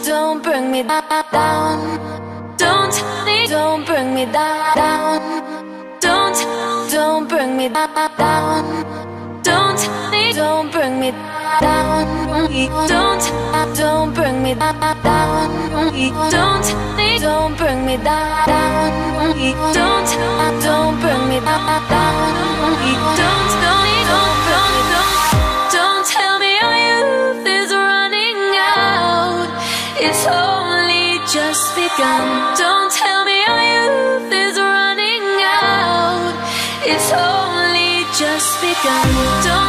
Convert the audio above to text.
don't bring me down. Don't bring me down. Don't bring me down. Don't bring me down. Don't bring me down. Don't bring me down. Don't bring me down. Don't tell me our youth is running out. It's only just begun. Don't tell me our youth is running out. It's only just begun.